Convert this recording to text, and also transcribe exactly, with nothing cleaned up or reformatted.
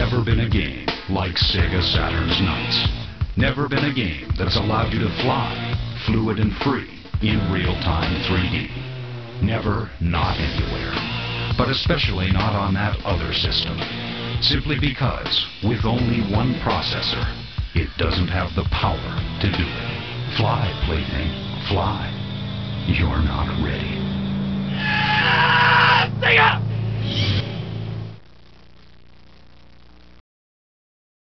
never been a game like Sega Saturn's Knights. Never been a game that's allowed you to fly, fluid and free, in real-time three D. Never, not anywhere. But especially not on that other system. Simply because, with only one processor, it doesn't have the power to do it. Fly, plaything, fly. You're not ready.